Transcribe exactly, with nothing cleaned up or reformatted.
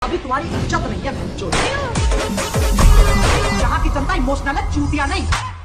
अभी तुम्हारी इज्जत नहीं है बच्चों। यहाँ की जनता इमोशनल है, चूतिया नहीं।